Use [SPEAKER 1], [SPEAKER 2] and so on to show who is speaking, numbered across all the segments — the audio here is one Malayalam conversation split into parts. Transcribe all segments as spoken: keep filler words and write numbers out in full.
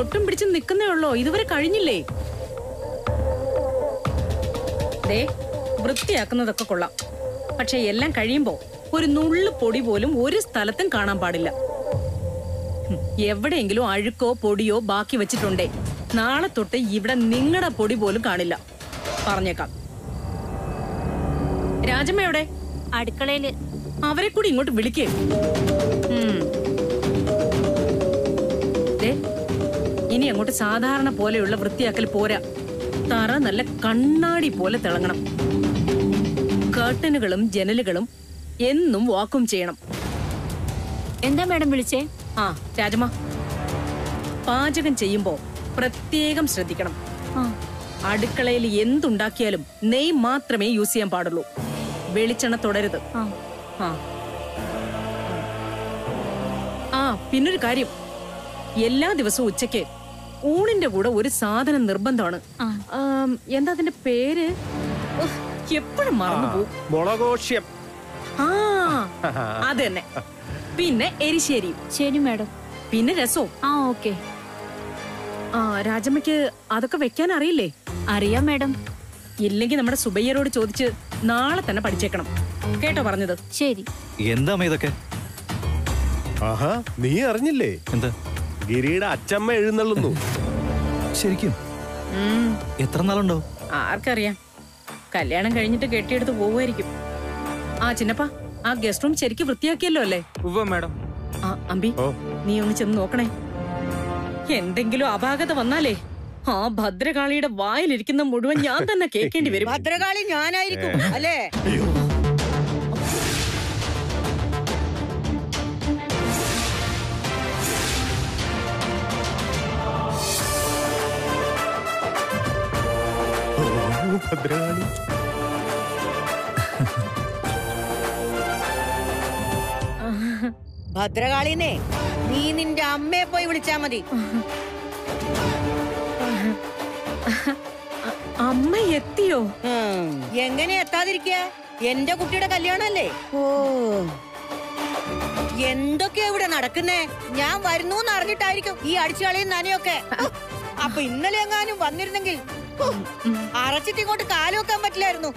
[SPEAKER 1] തൊട്ടും പിടിച്ചും നിക്കുന്നേ ഉള്ളോ? ഇതുവരെ കഴിഞ്ഞില്ലേ? ദേ, വൃത്തിയാക്കുന്നതൊക്കെ കൊള്ളാം, പക്ഷെ എല്ലാം കഴിയുമ്പോ ഒരു നുള്ളു പൊടി പോലും ഒരു സ്ഥലത്തും കാണാൻ പാടില്ല. എവിടെയെങ്കിലും അഴുക്കോ പൊടിയോ ബാക്കി വെച്ചിട്ടുണ്ടേ നാളെ തൊട്ട് ഇവിടെ നിങ്ങളുടെ പൊടി പോലും കാണില്ല, പറഞ്ഞേക്കാം. രാജമ്മ എവിടെ?
[SPEAKER 2] അടുക്കളയില്.
[SPEAKER 1] അവരെ കൂടി ഇങ്ങോട്ട് വിളിക്കേ. ഇനി അങ്ങോട്ട് സാധാരണ പോലെയുള്ള വൃത്തിയാക്കൽ പോരാ, തറ നല്ല കണ്ണാടി പോലെ തിളങ്ങണം. കർട്ടനുകളും ജനലുകളും എന്നും വാക്വം ചെയ്യണം.
[SPEAKER 2] എന്താ മാഡം വിളിച്ചേ?
[SPEAKER 1] ആ രാജമ്മ, പാചകം ചെയ്യുമ്പോ പ്രത്യേകം ശ്രദ്ധിക്കണം. അടുക്കളയിൽ എന്തുണ്ടാക്കിയാലും നെയ് മാത്രമേ യൂസ് ചെയ്യാൻ പാടുള്ളൂ, വെളിച്ചെണ്ണ തുടരുത്. ആ പിന്നൊരു കാര്യം, എല്ലാ ദിവസവും ഉച്ചയ്ക്ക് ഊണിന്റെ കൂടെ ഒരു സാധനം നിർബന്ധമാണ്. എന്താ അതിന്റെ പേര്? എപ്പോഴും മറന്നുപോകും.
[SPEAKER 3] മുളകോഷ്യം.
[SPEAKER 1] ആ അത് തന്നെ. പിന്നെ എരിശ്ശേരി.
[SPEAKER 2] ശരി മാഡം.
[SPEAKER 1] പിന്നെ രസവും.
[SPEAKER 2] ആ ഓക്കെ.
[SPEAKER 1] ആ രാജമ്മയ്ക്ക് അതൊക്കെ വെക്കാൻ അറിയില്ലേ?
[SPEAKER 2] അറിയാം മാഡം.
[SPEAKER 1] ഇല്ലെങ്കിൽ നമ്മുടെ സുബയ്യരോട് ചോദിച്ച് നാളെ തന്നെ പഠിച്ചേക്കണം, കേട്ടോ പറഞ്ഞത്?
[SPEAKER 2] ശരി.
[SPEAKER 4] എന്താ ഇതൊക്കെ?
[SPEAKER 3] ആഹാ, നീ അറിഞ്ഞില്ലേ?
[SPEAKER 4] എന്താ?
[SPEAKER 3] ഗിരിയുടെ അച്ചമ്മ എഴുന്നള്ളുന്നു.
[SPEAKER 4] ശരിക്കും? എത്ര നാളുണ്ടോ?
[SPEAKER 1] ആർക്കറിയാം, കല്യാണം കഴിഞ്ഞിട്ട് കെട്ടിയെടുത്ത് പോവുമായിരിക്കും. ആ ചിന്നപ്പ, ആ ഗസ്റ്റ് റൂം ശരിക്കും വൃത്തിയാക്കിയല്ലോ അല്ലേ? ആ അമ്പി, നീ ഒന്ന് ചെന്ന് നോക്കണേ. എന്തെങ്കിലും അപാകത വന്നാലേ ആ ഭദ്രകാളിയുടെ വായിലിരിക്കുന്ന മുഴുവൻ ഞാൻ തന്നെ കേൾക്കേണ്ടി വരും.
[SPEAKER 5] ഭദ്രകാളി ഞാനായിരിക്കും അല്ലേ?
[SPEAKER 3] ഭദ്രകാളി.
[SPEAKER 5] ഭദ്രകാളിനെ നീ നിന്റെ അമ്മയെ പോയി വിളിച്ചാ മതി.
[SPEAKER 1] അമ്മ എത്തിയോ?
[SPEAKER 5] എങ്ങനെ എത്താതിരിക്ക? എന്റെ കുട്ടിയുടെ കല്യാണല്ലേ? ഓ, എന്തൊക്കെയാ ഇവിടെ നടക്കുന്നേ? ഞാൻ വരുന്നു അറിഞ്ഞിട്ടായിരിക്കും ഈ അടിച്ചുകളിയും നനയൊക്കെ. അപ്പൊ ഇന്നലെ എങ്ങാനും വന്നിരുന്നെങ്കിൽ അറച്ചിട്ട് ഇങ്ങോട്ട് കാല് വെക്കാൻ പറ്റില്ലായിരുന്നു.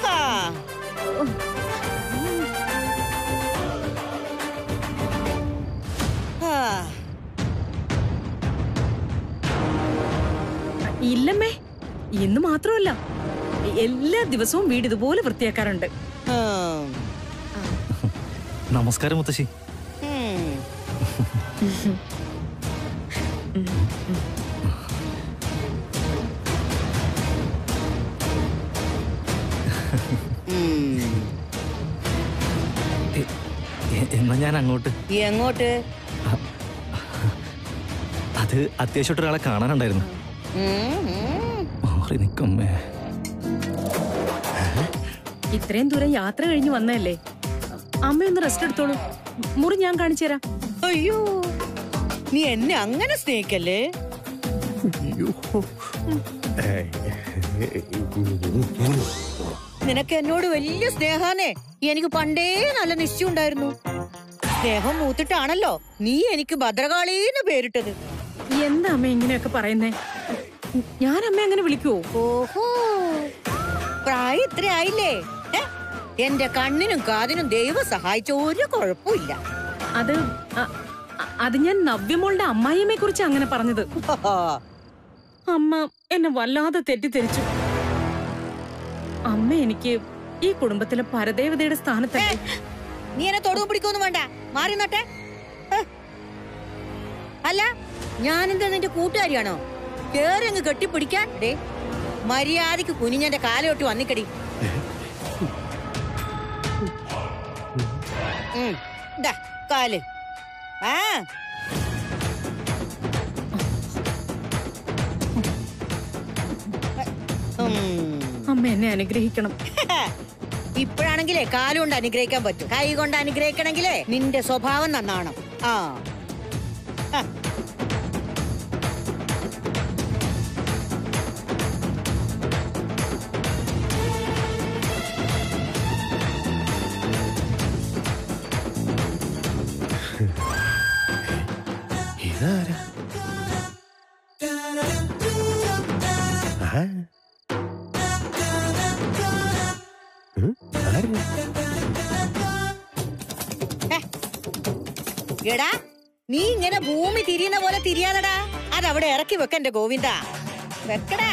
[SPEAKER 1] ഇല്ലമ്മേ, ഇന്ന് മാത്രമല്ല, എല്ലാ ദിവസവും വീട് ഇതുപോലെ വൃത്തിയാക്കാറുണ്ട്.
[SPEAKER 4] നമസ്കാരം മുത്തശ്ശി. എന്നാ ഞാൻ അങ്ങോട്ട്.
[SPEAKER 5] എങ്ങോട്ട്?
[SPEAKER 4] അത് അത്യാവശ്യമായിട്ട് ഒരാളെ കാണാനുണ്ടായിരുന്നു.
[SPEAKER 1] ഇത്രയും ദൂരം യാത്ര കഴിഞ്ഞ് വന്നല്ലേ, അമ്മയൊന്ന് റെസ്റ്റ് എടുത്തോളൂ. മുറി ഞാൻ കാണിച്ചു തരാം.
[SPEAKER 5] അയ്യോ, നീ എന്നെ അങ്ങനെ സ്നേഹിക്കല്ലേ? നിനക്ക് എന്നോട് വലിയ സ്നേഹാനേ. എനിക്ക് പണ്ടേ നല്ല നിശ്ചയം ഉണ്ടായിരുന്നു. സ്നേഹം മൂത്തിട്ടാണല്ലോ നീ എനിക്ക് ഭദ്രകാളീന്ന് പേരിട്ടത്.
[SPEAKER 1] എന്താ അമ്മ ഇങ്ങനെയൊക്കെ പറയുന്നേ? ഞാൻ അമ്മ അങ്ങനെ വിളിക്കുവോ?
[SPEAKER 5] ഓഹോ, പ്രായം ഇത്ര ആയില്ലേ? എന്റെ കണ്ണിനും കാതിനും ദൈവം സഹായിച്ച ഒരു കുഴപ്പമില്ല.
[SPEAKER 1] അത് അത് ഞാൻ നവ്യമോളുടെ അമ്മായിയമ്മയെ കുറിച്ച് അങ്ങനെ പറഞ്ഞത്. അമ്മ എന്നെ വല്ലാതെ തെറ്റിദ്ധരിച്ചു. അമ്മ എനിക്ക് ഈ കുടുംബത്തിലെ പരദേവതയുടെ സ്ഥാനത്തല്ലേ.
[SPEAKER 5] നീ എന്നെ തൊടുവ് പിടിക്കൊന്നും വേണ്ട, മാറി നട്ടെ. അല്ല, ഞാനെന്താ നിന്റെ കൂട്ടുകാരിയാണോ? കേറിങ്ങ് കെട്ടിപ്പിടിക്കാൻ? ഡേ, മര്യാദക്ക് കുനിഞ്ഞെന്റെ കാലോട്ട് വന്നിക്കടി. കാല്. ആ
[SPEAKER 1] അമ്മ എന്നെ അനുഗ്രഹിക്കണം.
[SPEAKER 5] ഇപ്പോഴാണെങ്കിലേ കാലുകൊണ്ട് അനുഗ്രഹിക്കാൻ പറ്റും, കൈ കൊണ്ട് അനുഗ്രഹിക്കണമെങ്കിലേ നിന്റെ സ്വഭാവം നന്നാവണം. ആ
[SPEAKER 3] ഇതാരാ? ആഹാ. ഉം, ആര്?
[SPEAKER 5] എടാ നീ ഇങ്ങനെ ഭൂമി തിരിയുന്ന പോലെ തിരിയാതടാ. അതവിടെ ഇറക്കി വെക്കന്റെ ഗോവിന്ദ, വെക്കടാ.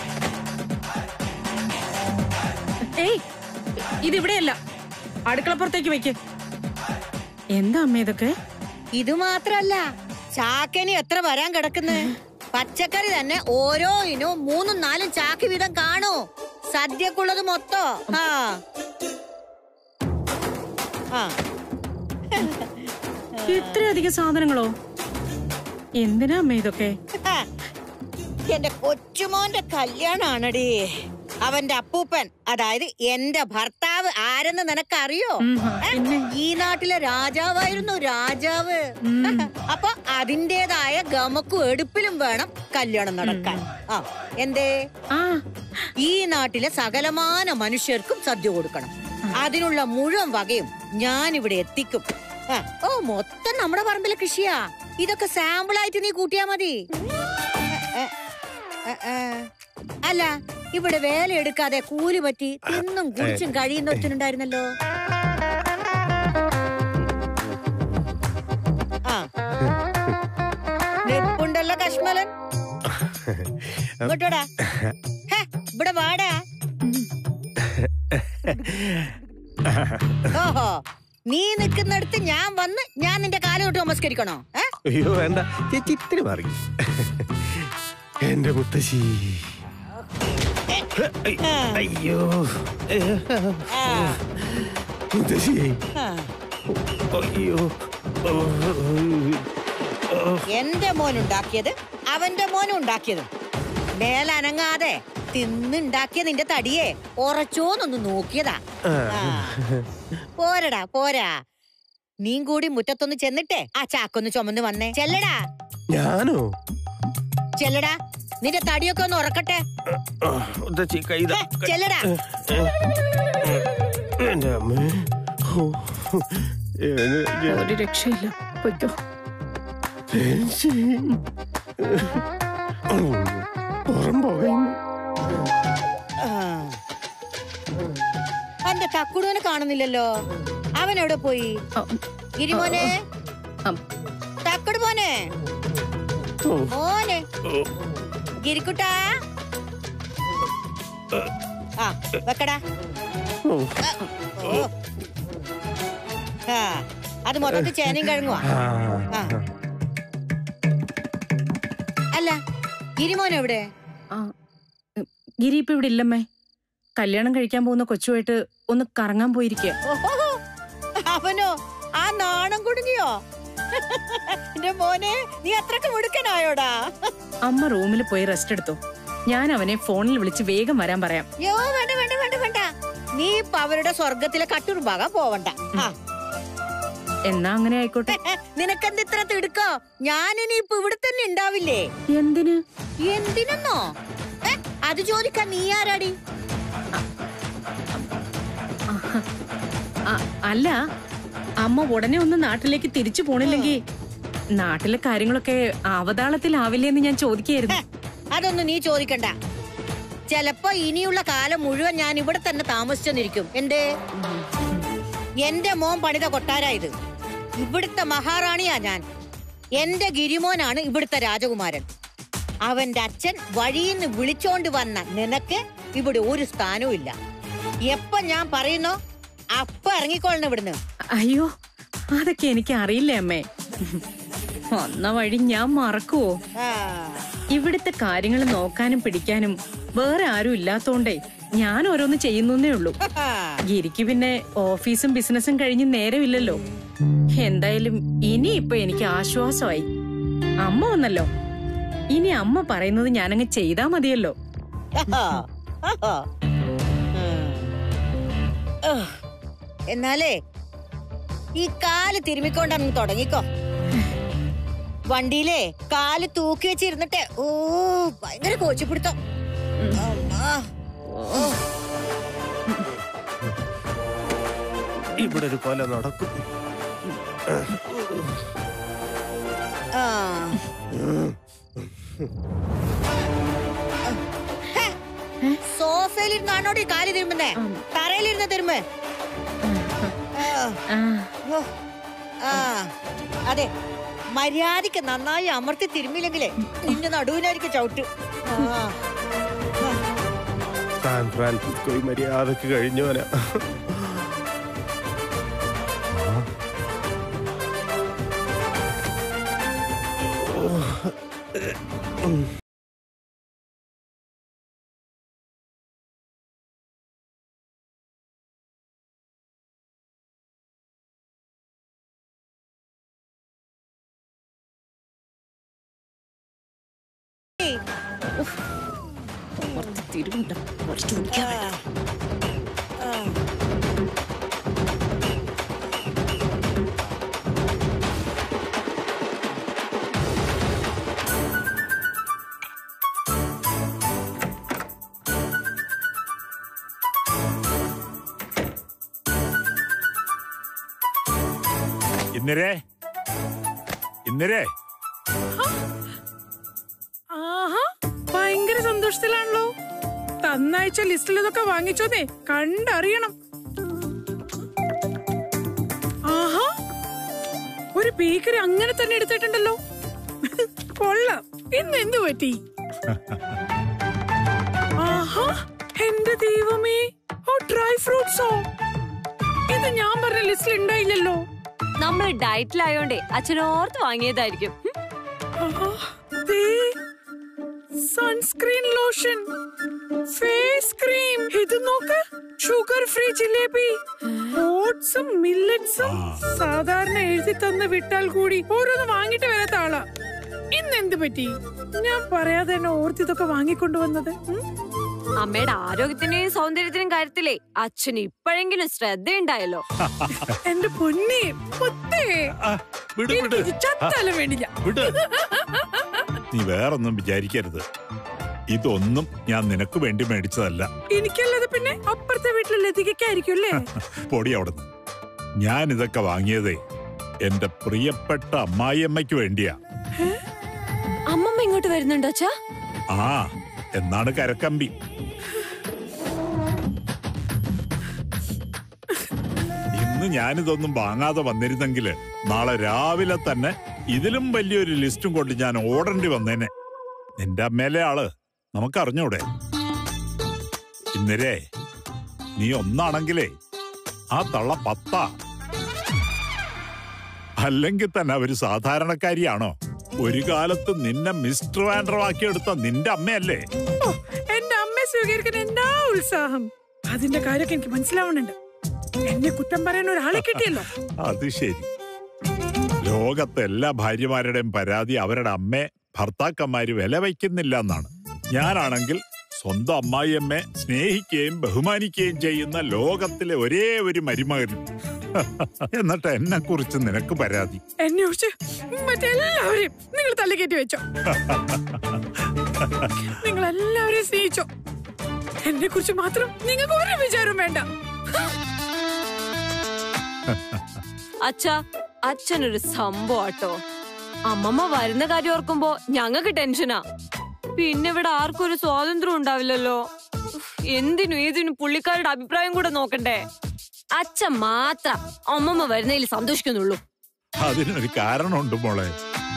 [SPEAKER 1] ഏയ് ഇതിവിടെയല്ല, അടുക്കളപ്പുറത്തേക്ക് വെക്ക്. എന്താ അമ്മ ഇതൊക്കെ?
[SPEAKER 5] ഇത് മാത്രല്ല, ചാക്കനി എത്ര വരാൻ കിടക്കുന്നേ. പച്ചക്കറി തന്നെ ഓരോ ഇനവും മൂന്നും നാലും ചാക്ക് വീതം കാണൂ. സദ്യക്കുള്ളത് മൊത്തോ. ആ ആ
[SPEAKER 1] ഇത്രയധികം സാധനങ്ങളോ? എന്തിനാ അമ്മ ഇതൊക്കെ?
[SPEAKER 5] എന്റെ കൊച്ചുമോന്റെ കല്യാണാണടി. അവന്റെ അപ്പൂപ്പൻ, അതായത് എന്റെ ഭർത്താവ് ആരെന്ന് നിനക്കറിയോ? ഈ നാട്ടിലെ രാജാവായിരുന്നു, രാജാവ്. അപ്പൊ അതിന്റേതായ ഗമക്കും എടുപ്പിലും വേണം കല്യാണം നടക്കാൻ. ആ എന്തേ? ഈ നാട്ടിലെ സകലമാന മനുഷ്യർക്കും സദ്യ കൊടുക്കണം. അതിനുള്ള മുഴുവൻ വകയും ഞാൻ ഇവിടെ എത്തിക്കും. ഓ മൊത്തം നമ്മുടെ പറമ്പിലെ കൃഷിയാ. ഇതൊക്കെ സാമ്പിളായിട്ട് നീ കൂട്ടിയാ മതി. അല്ല, ഇവിടെ വേല എടുക്കാതെ കൂലി പറ്റി തിന്നും കുടിച്ചും കഴിയുന്ന ഒരുത്തനുണ്ടായിരുന്നല്ലോ. ആ നിപ്പുണ്ടല്ലോ കശ്മലൻ. ഇങ്ങോട്ടോടാ, ഇവിടെ വാടാ. ഓഹോ, നീ നിൽക്കുന്നിടത്ത് ഞാൻ വന്ന് ഞാൻ നിന്റെ കാലം തൊട്ട് നമസ്കരിക്കണോ?
[SPEAKER 3] അയ്യോ വേണ്ട ചേച്ചി, ഇത്തിരി മാറി. എന്റെ മുത്തശ്ശി. അയ്യോ മുത്തശ്ശി. അയ്യോ,
[SPEAKER 5] എന്റെ മോൻ ഉണ്ടാക്കിയത് അവന്റെ മോനും ഉണ്ടാക്കിയത് മേലനങ്ങാതെ തിന്നുണ്ടാക്കിയ നിന്റെ തടിയെ ഉറച്ചോന്നൊന്ന് നോക്കിയതാ. പോരടാ പോരാ, നീ കൂടി മുറ്റത്തൊന്ന് ചെന്നിട്ടേ ആ ചാക്കൊന്ന് ചുമന്ന് വന്നേ. ചെല്ലടാ.
[SPEAKER 3] ഞാനോ?
[SPEAKER 5] ചെല്ലടാ, നിന്റെ തടിയൊക്കെ ഒന്ന് ഉറക്കട്ടെ. ചെല്ലടാ.
[SPEAKER 1] ഒരു രക്ഷയില്ല, പൊയ്ക്കോ.
[SPEAKER 5] എന്റെ തക്കുടുവിനെ കാണുന്നില്ലല്ലോ. അവൻ എവിടെ പോയി? ഗിരിമോനെ, തക്കുടു മോനെ, മോനെ ഗിരിക്കുട്ടാ. ആ വെക്കടാ. ആ അത് മൊത്തത്തിൽ ചേനയും കിഴങ്ങുവാ. അല്ല, ഗിരിമോൻ എവിടെ?
[SPEAKER 1] ഗിരി ഇപ്പൊ ഇവിടെ ഇല്ലമ്മേ. കല്യാണം കഴിക്കാൻ പോകുന്ന കൊച്ചുമായിട്ട് ഒന്ന് കറങ്ങാൻ പോയിരിക്കുക.
[SPEAKER 5] അവനോ? ആ നാണം കുടുങ്ങിയോ? എന്റെ മോനെ, നീ അത്രക്ക് മുടുക്കനായോടാ.
[SPEAKER 1] അമ്മ റൂമിൽ പോയി റെസ്റ്റ് എടുത്തോ. ഞാൻ അവനെ ഫോണിൽ വിളിച്ച് വേഗം വരാൻ പറയാം.
[SPEAKER 5] യോ വേണ്ട വേണ്ട വേണ്ട വേണ്ട, നീ ഇപ്പൊ അവരുടെ സ്വർഗത്തിലെ കട്ടുറുമ്പാകാൻ പോവണ്ട.
[SPEAKER 1] എന്നാ അങ്ങനെ ആയിക്കോട്ടെ.
[SPEAKER 5] നിനക്കെന്ത് ഇത്ര തിടുക്കോ? ഞാനിനി ഇപ്പൊ ഇവിടെ തന്നെ ഉണ്ടാവില്ലേ?
[SPEAKER 1] എന്തിന്?
[SPEAKER 5] എന്തിനെന്നോ അത് ചോദിക്കാൻ നീ ആരാടി?
[SPEAKER 1] അല്ല, അമ്മ ഉടനെ ഒന്ന് നാട്ടിലേക്ക് തിരിച്ചു പോണില്ലെങ്കിൽ നാട്ടിലെ കാര്യങ്ങളൊക്കെ അവതാളത്തിലാവില്ലേന്ന് ഞാൻ ചോദിക്കായിരുന്നു.
[SPEAKER 5] അതൊന്നും നീ ചോദിക്കണ്ട. ചെലപ്പോ ഇനിയുള്ള കാലം മുഴുവൻ ഞാൻ ഇവിടെ തന്നെ താമസിച്ചെന്നിരിക്കും. എന്തേ? എന്റെ മോൻ പണിത കൊട്ടാരായത്. ഇവിടുത്തെ മഹാറാണിയാ ഞാൻ. എന്റെ ഗിരിമോനാണ് ഇവിടുത്തെ രാജകുമാരൻ. അവന്റെ അച്ഛൻ വഴിയിന്ന് വിളിച്ചോണ്ട് വന്ന നിനക്ക് ഇവിടെ ഒരു സ്ഥാനവും ഇല്ല. എപ്പ ഞാൻ പറയുന്നോ അപ്പ ഇറങ്ങിക്കൊള്ളണം ഇവിടുന്ന്.
[SPEAKER 1] അയ്യോ, അതൊക്കെ എനിക്ക് അറിയില്ലേ അമ്മേ. വന്ന വഴി ഞാൻ മറക്കുവോ? ഇവിടുത്തെ കാര്യങ്ങൾ നോക്കാനും പിടിക്കാനും വേറെ ആരും ഇല്ലാത്തോണ്ടേ ഞാൻ ഓരോന്ന് ചെയ്യുന്നേ ഉള്ളൂ. ഗിരിക്ക് പിന്നെ ഓഫീസും ബിസിനസ്സും കഴിഞ്ഞ് നേരമില്ലല്ലോ. എന്തായാലും ഇനി ഇപ്പൊ എനിക്ക് ആശ്വാസമായി. അമ്മ വന്നല്ലോ, ഇനി അമ്മ പറയുന്നത് ഞാനങ്ങ് ചെയ്താ മതിയല്ലോ.
[SPEAKER 5] എന്നാലേ ഈ കാല് തിരുമിക്കൊണ്ടങ്ങ് തുടങ്ങിക്കോ. വണ്ടിയിലെ കാല് തൂക്കി വെച്ചിരുന്നിട്ടെ ഓ ഭയങ്കര കോച്ചിപ്പിടുത്തം.
[SPEAKER 3] ഇവിടെ ഒരു കൊല നടക്കും.
[SPEAKER 5] സോഫയിലിരുന്നാണോടി കാല് തിരുമ്പുന്നേ? തറയിലിരുന്ന് തിരുമ്പ്. അതെ, മര്യാദക്ക് നന്നായി അമർത്തി തിരുമ്മില്ലെങ്കിലേ നിന്റെ നടുവിനായിരിക്കും ചവിട്ട്.
[SPEAKER 3] സാൻ ഫ്രാൻസിസ്കോ മര്യാദക്ക് കഴിഞ്ഞോനാ.
[SPEAKER 6] ഇന്നരേ ഇന്നരേ
[SPEAKER 7] ആഹാ, ഭയങ്കര സന്തോഷത്തിലാണല്ലോ. തന്നയച്ച ലിസ്റ്റിൽ ഇതൊക്കെ വാങ്ങിച്ചോന്നേ കണ്ടറിയണം. ആഹാ, ഒരു ബേക്കറി അങ്ങനെ തന്നെ എടുത്തിട്ടുണ്ടല്ലോ. കൊള്ളാം. ഇന്ന് എന്തു പറ്റി? ആഹാ, എന്റെ ദൈവമേ, ഓ ഡ്രൈ ഫ്രൂട്ട്സോ? ഇത് ഞാൻ പറഞ്ഞ ലിസ്റ്റിൽ ഉണ്ടായില്ലല്ലോ.
[SPEAKER 8] നമ്മൾ ഡയറ്റിലായോണ്ടേ അച്ഛനോർത്ത് വാങ്ങിയതായിരിക്കും.
[SPEAKER 7] സൺസ്ക്രീൻ ലോഷൻ, ഫേസ് ക്രീം, ഇത് നോക്ക്, ഷുഗർ ഫ്രീ ജിലേബി, ഓട്സും മില്ലറ്റ്സും. സാധാരണ എഴുതി തന്ന് വിട്ടാൽ കൂടി ഓരോന്ന് വാങ്ങിട്ട് വരാത്ത ആളാ. ഇന്ന് എന്ത് പറ്റി? ഞാൻ പറയാതെ തന്നെ ഓർത്ത് ഇതൊക്കെ വാങ്ങിക്കൊണ്ടുവന്നത്.
[SPEAKER 8] അമ്മയുടെ ആരോഗ്യത്തിന്റെയും സൗന്ദര്യത്തിനും കാര്യത്തിലേ അച്ഛന് ഇപ്പോഴെങ്കിലും ശ്രദ്ധയുണ്ടായല്ലോ.
[SPEAKER 7] എന്റെ പൊന്നേ, ചത്താലും വേണ്ടില്ല.
[SPEAKER 6] നീ വേറൊന്നും വിചാരിക്കരുത്. ഇതൊന്നും ഞാൻ നിനക്ക് വേണ്ടി മേടിച്ചതല്ല.
[SPEAKER 7] എനിക്കല്ലാതെ പിന്നെ അപ്പുറത്തെ വീട്ടിലെ ലതികയ്ക്കായിരിക്കും അല്ലേ?
[SPEAKER 6] പൊടി അവിടുന്ന്. ഞാൻ ഇതൊക്കെ വാങ്ങിയതേ എന്റെ പ്രിയപ്പെട്ട അമ്മായിയമ്മയ്ക്ക് വേണ്ടിയാ.
[SPEAKER 8] അമ്മമ്മ ഇങ്ങോട്ട് വരുന്നുണ്ടോ അച്ഛാ?
[SPEAKER 6] ആ, എന്നാണ് കരക്കമ്പി. ഇന്ന് ഞാനിതൊന്നും വാങ്ങാതെ വന്നിരുന്നെങ്കില് നാളെ രാവിലെ തന്നെ ഇതിലും വലിയൊരു ലിസ്റ്റും കൊണ്ട് ഞാൻ ഓടേണ്ടി വന്നേനെ. നിന്റെ അമ്മയിലെ ആള് നമുക്കറിഞ്ഞൂടെ? ഇന്നരേ, നീ ഒന്നാണെങ്കിലേ ആ തള്ള പത്താ. അല്ലെങ്കിൽ തന്നെ അവര് സാധാരണക്കാരിയാണോ? ഒരു കാലത്ത് നിന്നെ മിസ്റ്റർ വാൻഡ്രവാക്കിയെടുത്ത നിന്റെ അമ്മയല്ലേ?
[SPEAKER 7] എന്റെ അമ്മയെ സ്വീകരിക്കാൻ എന്താ ഉത്സാഹം. അതിന്റെ കാര്യമൊക്കെ എനിക്ക് മനസ്സിലാവുന്നുണ്ട്. എന്നെ കുറ്റം പറയാൻ ഒരാളെ കിട്ടിയല്ലോ.
[SPEAKER 6] അത് ശരി. ലോകത്തെ എല്ലാ ഭാര്യമാരുടെയും പരാതി അവരുടെ അമ്മയെ ഭർത്താക്കന്മാര് വില വയ്ക്കുന്നില്ല എന്നാണ്. ഞാനാണെങ്കിൽ സ്വന്തം അമ്മായിയമ്മയെ സ്നേഹിക്കുകയും ബഹുമാനിക്കുകയും ചെയ്യുന്ന ലോകത്തിലെ ഒരേ ഒരു മരുമകനും. എന്നിട്ട് എന്നെ കുറിച്ച് നിനക്ക് പരാതി?
[SPEAKER 7] എന്നെ കുറിച്ച് മറ്റെല്ലാവരെയും നിങ്ങൾ തള്ളിക്കയറ്റി വെച്ചോ. നിങ്ങൾ എല്ലാവരെയും സ്നേഹിച്ചോ. എന്നെ കുറിച്ച് മാത്രം നിങ്ങൾക്ക് ഒരു വിചാരവും വേണ്ട.
[SPEAKER 8] അച്ഛാ, അച്ഛനൊരു സംഭവാട്ടോ. അമ്മമ്മ വരുന്ന കാര്യം ഓർക്കുമ്പോ ഞങ്ങൾക്ക് ടെൻഷനാ. പിന്നെ ഇവിടെ ആർക്കും ഒരു സ്വാതന്ത്ര്യം ഉണ്ടാവില്ലല്ലോ. എന്തിനും ഏതിനും പുള്ളിക്കാരുടെ അഭിപ്രായം കൂടെ നോക്കണ്ടേ? അച്ഛൻ മാത്രം അമ്മമ്മ വരുന്നതിൽ സന്തോഷിക്കുന്നുള്ളൂ.
[SPEAKER 6] അതിനൊരു കാരണമുണ്ട് മോളെ.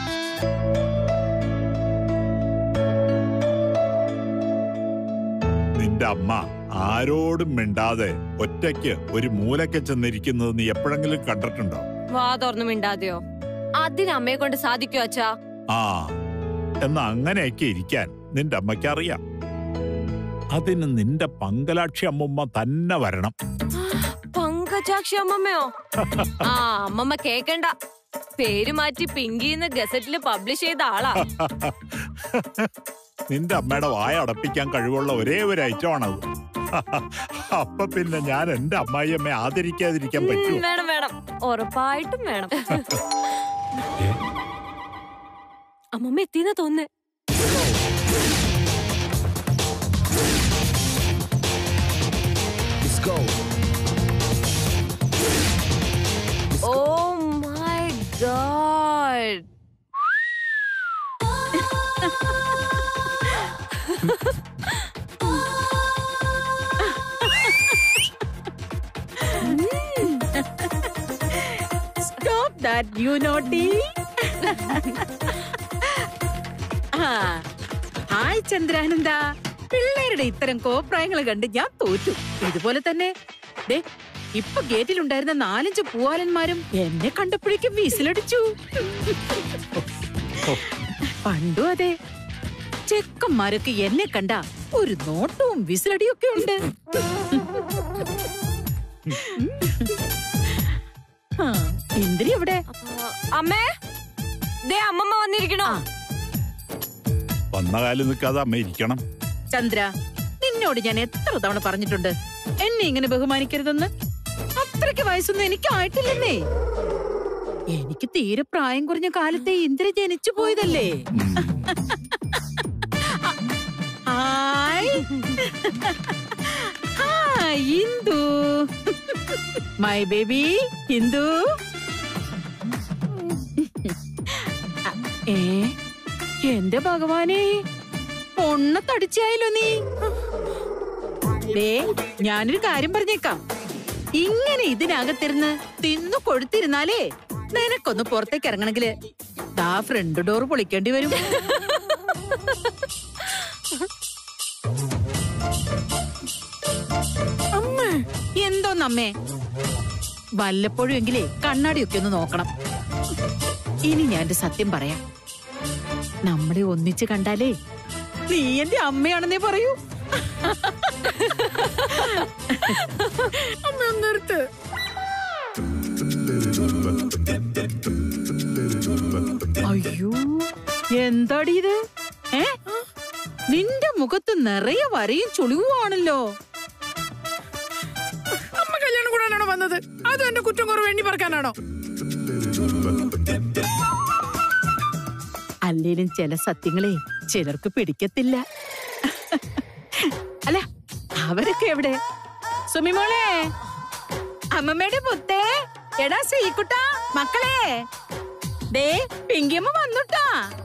[SPEAKER 6] നിന്റെ അമ്മ ആരോടും മിണ്ടാതെ ഒറ്റയ്ക്ക് ഒരു മൂലയ്ക്ക് ചെന്നിരിക്കുന്നത് നീ എപ്പോഴെങ്കിലും കണ്ടിട്ടുണ്ടോ?
[SPEAKER 8] വാ തുറന്നു മിണ്ടാതെയോ? അതിന് അമ്മയെ കൊണ്ട് സാധിക്കോ അച്ഛാ?
[SPEAKER 6] ആ, എന്നാ അങ്ങനെയൊക്കെ ഇരിക്കാൻ നിന്റെ അമ്മയ്ക്ക് അറിയാം. അതിന് നിന്റെ പങ്കലാക്ഷി അമ്മമ്മ തന്നെ വരണം.
[SPEAKER 8] പങ്കജാക്ഷി അമ്മമ്മയോ? ആ, അമ്മമ്മ കേക്കണ്ട. പേര് മാറ്റി പിങ്കിന്ന് ഗസറ്റില് പബ്ലിഷ് ചെയ്ത ആളാ.
[SPEAKER 6] നിന്റെ അമ്മയുടെ വായ അടപ്പിക്കാൻ കഴിവുള്ള ഒരേ ഒരു ഐറ്റമാണത്. അപ്പൊ പിന്നെ ഞാൻ എന്റെ അമ്മായിയമ്മയെ ആദരിക്കാതിരിക്കാൻ പറ്റുമോ?
[SPEAKER 8] വേണം വേണം, ഉറപ്പായിട്ടും വേണം. അമ്മമ്മ എത്തിയെന്നാ തോന്നേ. Oh my God.
[SPEAKER 1] that, you naughty? Hi Chandrananda. പിള്ളേരുടെ ഇത്തരം കോപ്രായങ്ങൾ കണ്ട് ഞാൻ തോറ്റു. ഇതുപോലെ തന്നെ ദേ ഇപ്പൊ ഗേറ്റിലുണ്ടായിരുന്ന നാലഞ്ച് പൂവാലന്മാരും എന്നെ കണ്ടപ്പോഴേക്കും വീസിലടിച്ചു. പണ്ടും അതെ, ചെക്കന്മാരൊക്കെ എന്നെ കണ്ട ഒരു നോട്ടവും വിസിലടിയും ഒക്കെ ഉണ്ട്. ഇന്ദ്രി എവിടെ?
[SPEAKER 8] അമ്മേ, ദേ അമ്മമ്മ വന്നിരിക്കണോ?
[SPEAKER 6] വന്ന കാലം നിൽക്കാതെ അമ്മ ഇരിക്കണം.
[SPEAKER 1] ചന്ദ്ര, നിന്നോട് ഞാൻ എത്ര തവണ പറഞ്ഞിട്ടുണ്ട് എന്നെ ഇങ്ങനെ ബഹുമാനിക്കരുതെന്ന്. അത്രയ്ക്ക് വയസ്സൊന്നും എനിക്ക് ആയിട്ടില്ലെന്നേ. എനിക്ക് തീരെ പ്രായം കുറഞ്ഞ കാലത്തെ ഇന്ദ്ര ജനിച്ചു പോയതല്ലേ. Hi hi Indu, my baby Indu. ഏ എന്റെ ഭഗവാനെ, പൊണ്ണത്തടിച്ചായല്ലോ നീ. ദേ ഞാനൊരു കാര്യം പറഞ്ഞേക്കാം, ഇങ്ങനെ ഇതിനകത്തിരുന്ന് തിന്നു കൊഴുത്തിരുന്നാലേ നിനക്കൊന്ന് പുറത്തേക്ക് ഇറങ്ങണമെങ്കില് ദാ ഫ്രണ്ട് ഡോർ പൊളിക്കേണ്ടി വരും. അമ്മേ, എന്തോന്നമ്മേ? വല്ലപ്പോഴും എങ്കിലേ കണ്ണാടിയൊക്കെ ഒന്ന് നോക്കണം. ഇനി ഞാൻ എന്റെ സത്യം പറയാം, നമ്മളെ ഒന്നിച്ച് കണ്ടാലേ നീ എന്റെ അമ്മയാണെന്നേ പറയൂ. അമ്മ നിർത്ത്. അയ്യോ, എന്താടി ഇത്? ഏ, നിന്റെ മുഖത്ത് നിറയെ വരയും ചുളിവുമാണല്ലോ.
[SPEAKER 7] അമ്മ കല്യാണം കൂടാനാണോ വന്നത്? അതും എന്റെ കുറ്റം കുറവ് എണ്ണി പറക്കാനാണോ?
[SPEAKER 1] അല്ലേലും ചില സത്യങ്ങളെ ചിലർക്ക് പിടിക്കത്തില്ല. അല്ല, അവരൊക്കെ എവിടെ? സുമിമോളെ, അമ്മമ്മയുടെ പുത്തേ, എടാ ശ്രീകുട്ടാ, മക്കളെ, ദേ പിങ്കിയമ്മ വന്നുട്ടാ.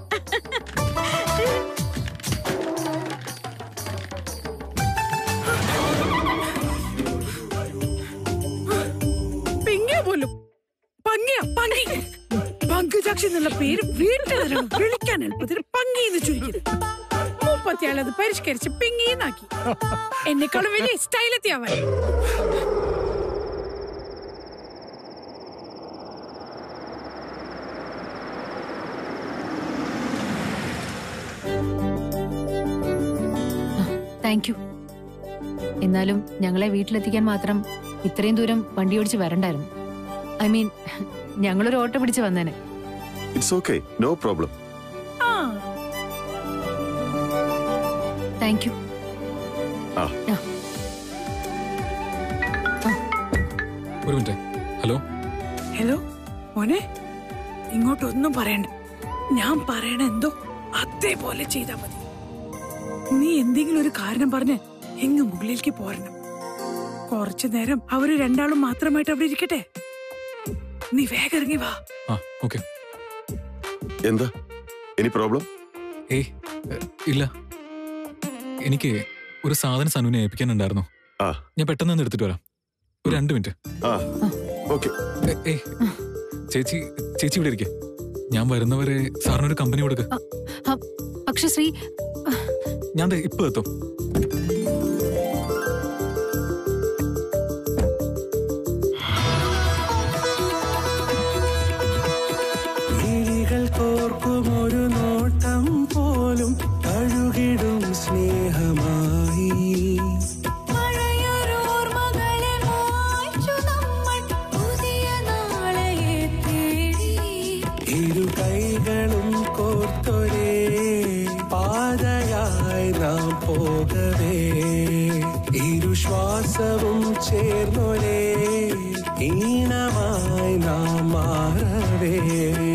[SPEAKER 7] പിങ്കിയ പോലും പങ്ങിയ പങ്ങി പങ്കുജാക്ഷി എന്നുള്ള പേര് വീട്ടുകാരാണ് വിളിക്കാൻ എളുപ്പത്തിൽ പങ്ങിന്ന് ചുരുക്കിയത്. മുപ്പത്തിയാൾ അത് പരിഷ്കരിച്ച് പിങ്ങിന്നാക്കി. എന്നെക്കാളും വലിയ സ്റ്റൈലെത്തിയാവൻ.
[SPEAKER 9] Thank you. എന്നാലും ഞങ്ങളെ വീട്ടിലെത്തിക്കാൻ മാത്രം ഇത്രയും ദൂരം വണ്ടി ഓടിച്ച് വരണ്ടായിരുന്നു. ഐ മീൻ, ഞങ്ങളൊരു ഓട്ടോ പിടിച്ച് വന്നേനെ.
[SPEAKER 3] It's okay, no problem.
[SPEAKER 9] Thank you.
[SPEAKER 10] ഒരു മിനിറ്റ്. ഹലോ
[SPEAKER 7] ഹലോ മോനെ, ഇങ്ങോട്ടൊന്നും പറയണ്ട. ഞാൻ പറയണ എന്തോ അതേപോലെ ചെയ്താ മതി. നീ എന്തെങ്കിലും ഒരു കാരണം പറഞ്ഞ് എങ്ങ് മുകളിലേക്ക് പോരണം. കുറച്ചു നേരം അവര് രണ്ടാളും മാത്രമായിട്ട് അവിടെ ഇരിക്കട്ടെ. നീ വേഗം ഇറങ്ങി വാ.
[SPEAKER 3] എന്താ എനി പ്രോബ്ലം?
[SPEAKER 10] ഏയ് ഇല്ല, എനിക്ക് ഒരു സാധനം സനുവിനെ ഏൽപ്പിക്കാനുണ്ടായിരുന്നു. ഞാൻ പെട്ടെന്ന് എടുത്തിട്ട് വരാം. ഒരു രണ്ട് മിനിറ്റ്. ഏയ് ചേച്ചി ചേച്ചി ഇവിടെ ഇരിക്കെ. ഞാൻ വരുന്നവരെ സാറിനൊരു കമ്പനി കൊടുക്ക.
[SPEAKER 9] പക്ഷെ ശ്രീ,
[SPEAKER 10] ഞാൻ ഇപ്പൊ എത്തും.
[SPEAKER 11] ഒരു നോട്ടം പോലും കഴുകിടും സ്നേഹമായി. ഇരു കൈകളും കോർത്തൊരേ പാതയായി നാം പോകവേ, ഇരു ശ്വാസവും ചേർന്നൊരേ ഈണമായി നാം മാറവേ.